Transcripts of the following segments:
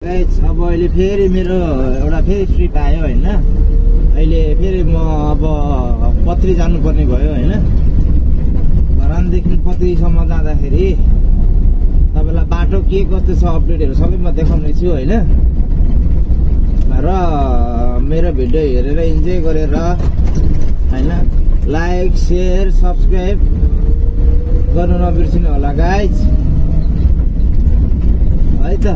अब अहिले फेरि मेरो एउटा फेरि ट्रिप आयो होइन। अहिले फेरि म अब पत्री जानुपर्ने भयो होइन। धरानदेखि पत्रीसम्म जाँदाखेरि तपाईँलाई बाटो के कस्तो छ अपडेटहरू सबै म देखाउने छु होइन। र मेरो भिडियो हेरेर इन्जोय गरेर होइन लाइक सेयर सब्सक्राइब गर्नु नबिर्सिनु होला गाइज है त।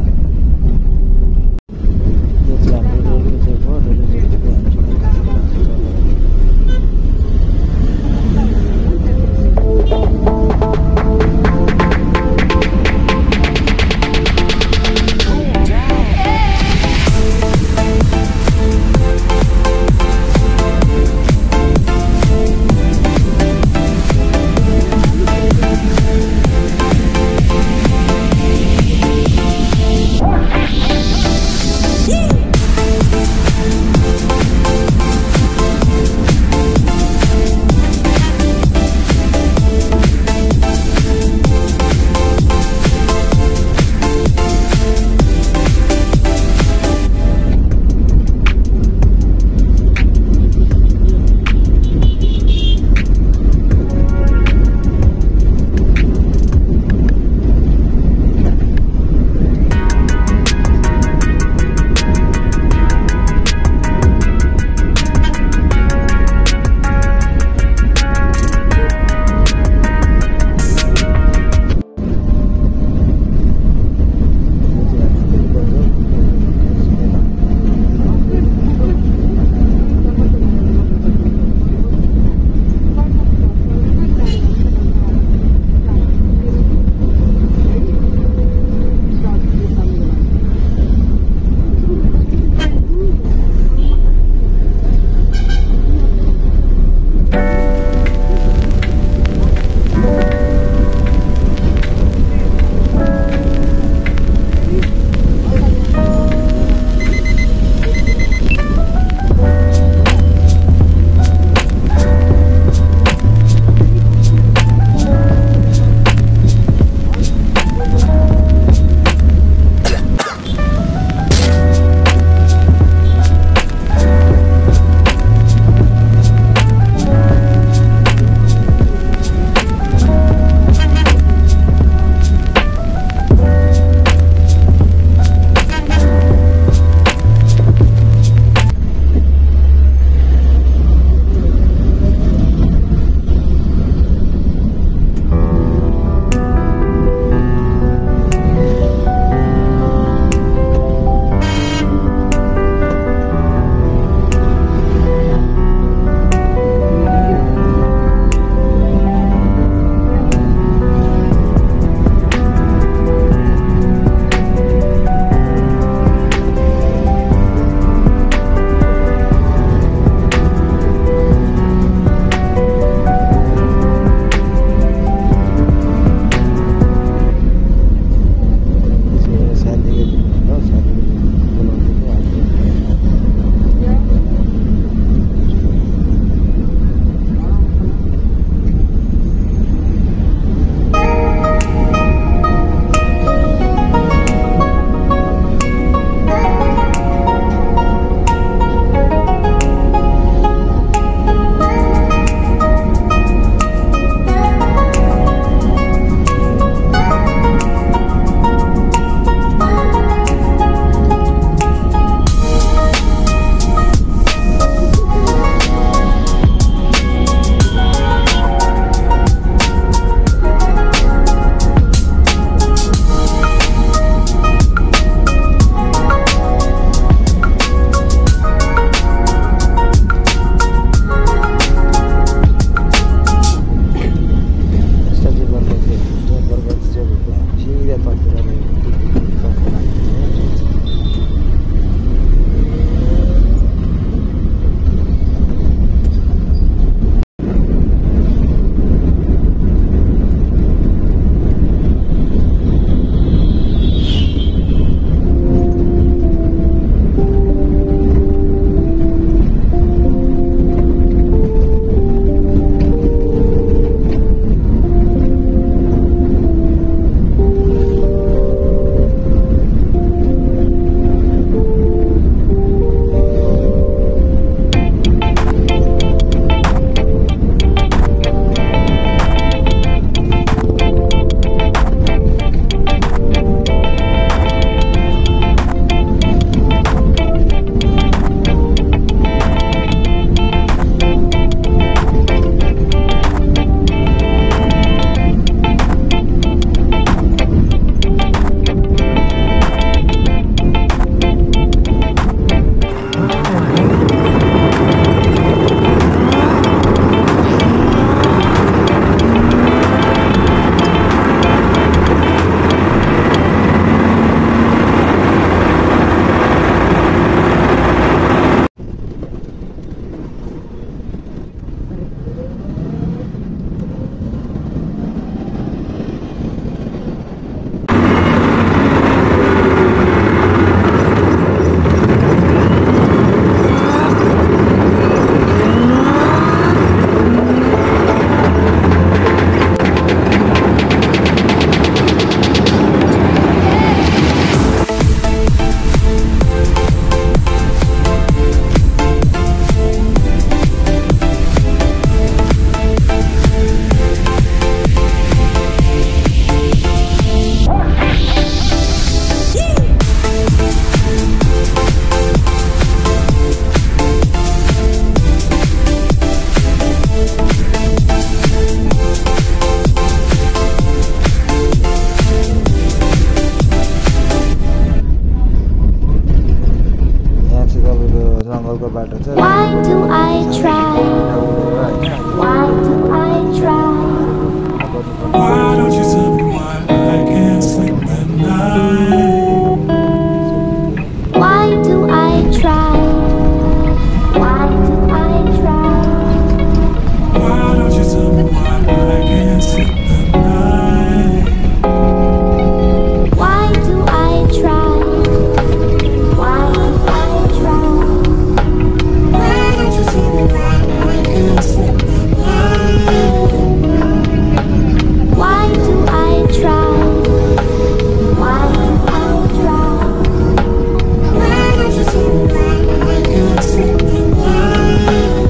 टाउको बाटो छ Why do I try? Why do I try? Why don't you tell me why I can't sleep at night? Why do I try? Why do I try? Why don't you tell me why I can't sleep at night? Why do I try? Why do I try? Why don't you tell me why I can't sleep at night? Why do I try? Why do I try? Why don't you tell me why I can't sleep at night?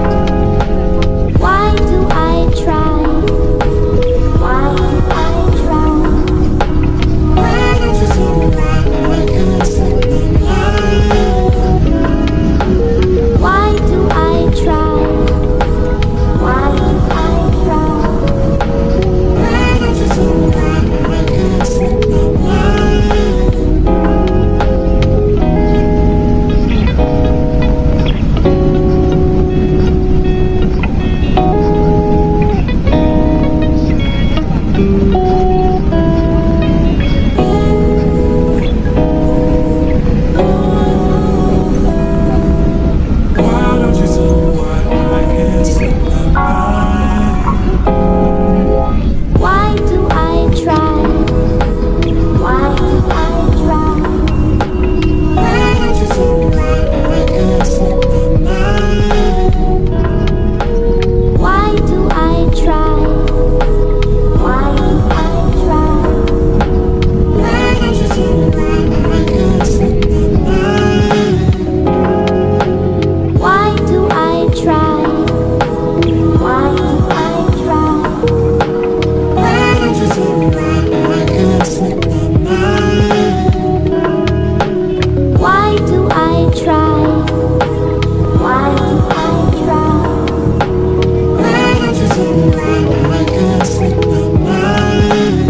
Why do I try? Why do I try? Why don't you tell me why I can't sleep at night? Why do I try? Why do I try? Why don't you tell me why I can't sleep at night? Why don't you tell me why I can't sleep at night? Why do I try? Why do I try? Why don't you tell me why I can't sleep at night? Why do I try? Why do I try? Why don't you tell me why I can't sleep at night? Why do I try? Why do I try? Why don't you tell me why I can't sleep at night? Why do I try? Why do I try? Why don't you tell me why I can't sleep at night?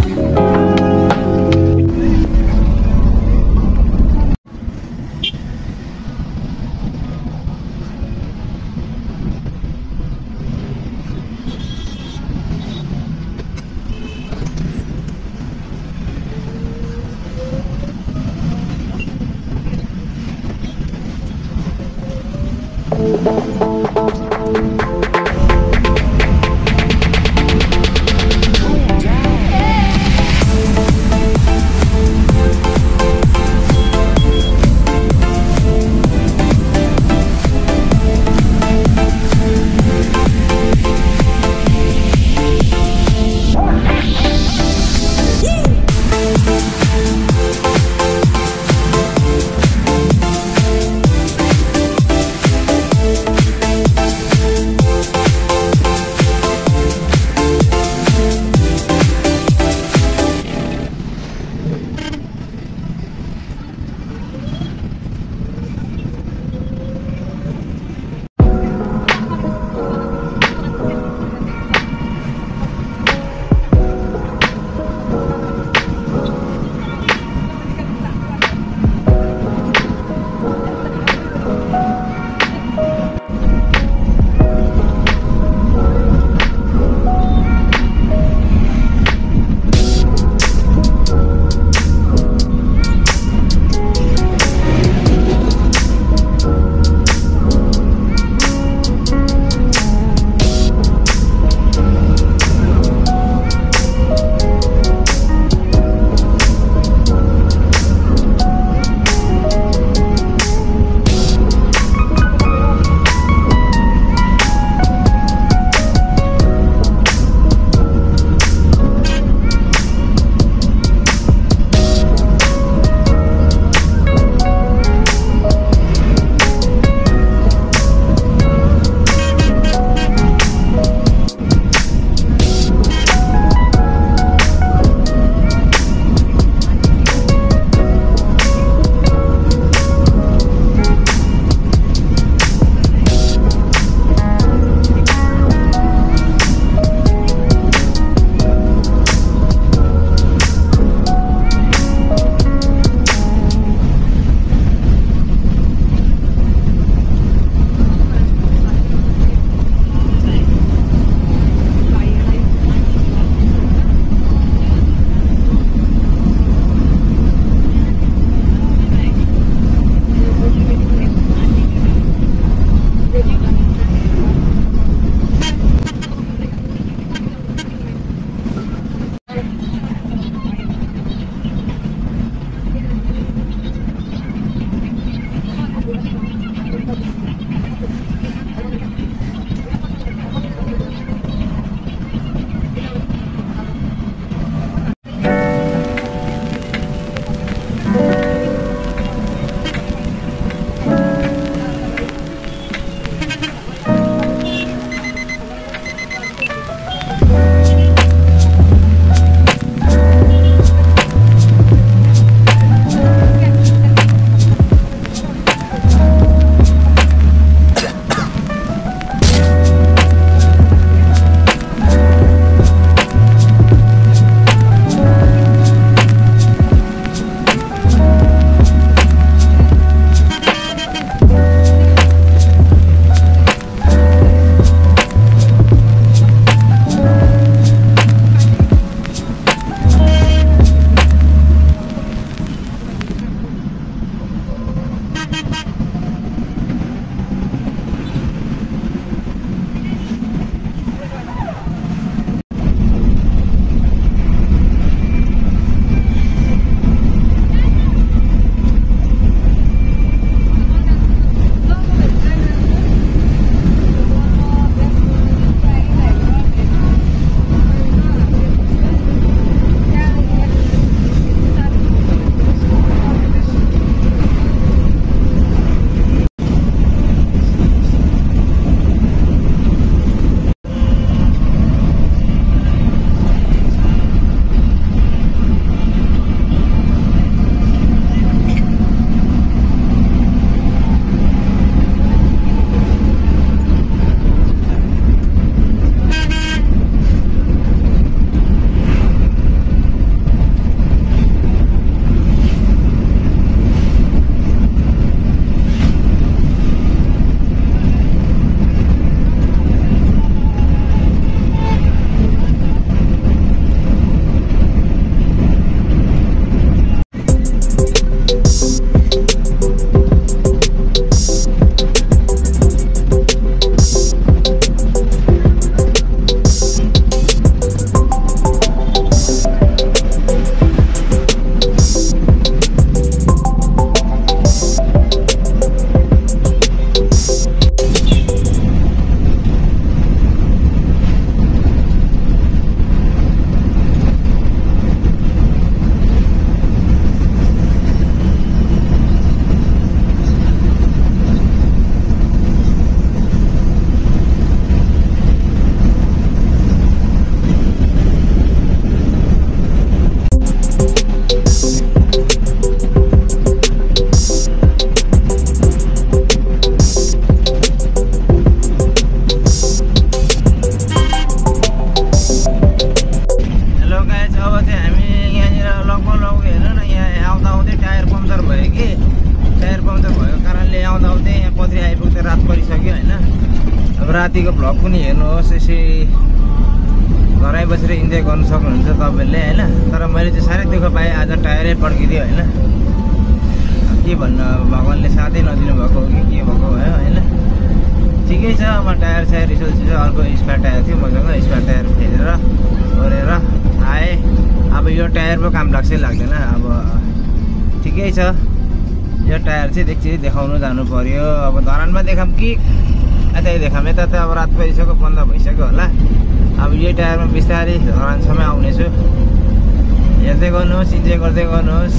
रातिको vlog पनि हेर्नुहोस्, यसै घरै बसेर enjoy गर्नु सक्नुहुन्छ तपाईँहरूले होइन। तर मैले चाहिँ साह्रै दुःख पाएँ, आज टायरै पड्किदियो होइन। के भन्नु, भगवान्ले साथै नदिनु भएको हो कि के भएको भयो होइन। ठिकै छ, म टायर रिसल्ट छ, अर्को स्पेयर टायर थियो मसँग, स्पेयर टायर फेरेर ओरेर आएँ। अब यो टायर पो काम लाग्छ लाग्दैन, अब ठिकै छ। यो टायर चाहिँ एकचोटि देखाउनु जानु पर्यो। अब धरानमा देखाऊँ कि यतै देखाऊँ, यता त अब रात परिसक्यो, बन्द भइसक्यो होला। अब यही टायरमा बिस्तारै धरानसम्म आउनेछु। हेर्दै गर्नुहोस्, इन्जोय गर्दै गर्नुहोस्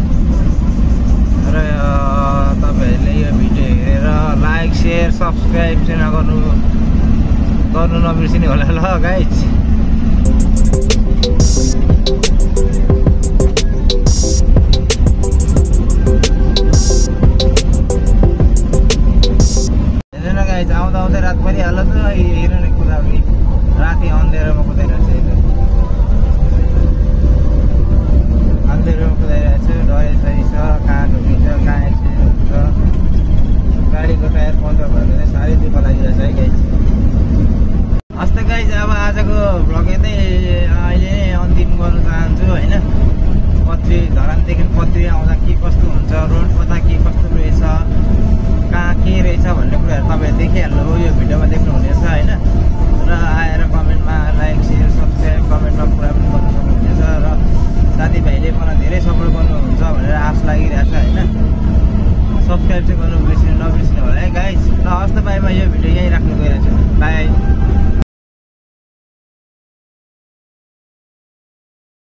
र तपाईँहरूले यो भिडियो हेरेर लाइक सेयर सब्सक्राइब चाहिँ गर्नु नबिर्सिने होला ल गाइज। हेर्नु न गाइज, आउँदा आउँदै रात परिहाल्यो त। हेर्नु नि कुदाउने, राति अँधेरोमा कुदाइरहेको छ। अँधेरोमा कुदाइरहेको छु, डरै छ, कहाँ ढुकिन्छ, कहाँ एक्सिडेन्ट हुन्छ। गाडीको टायर पङ्चर भयो भने साह्रै दुःख लागिरहेछ है गाइज। हस् त गाइज, अब आजको भ्लग यतै अहिले अन्तिम गर्न चाहन्छु होइन। पथ्री धरानदेखि पथ्री आउँदा के कस्तो हुन्छ, रोड कता के कस्तो रहेछ, कहाँ के रहेछ भन्ने कुराहरू तपाईँहरू देखिहाल्नु हो, यो भिडियोमा देख्नुहुनेछ होइन।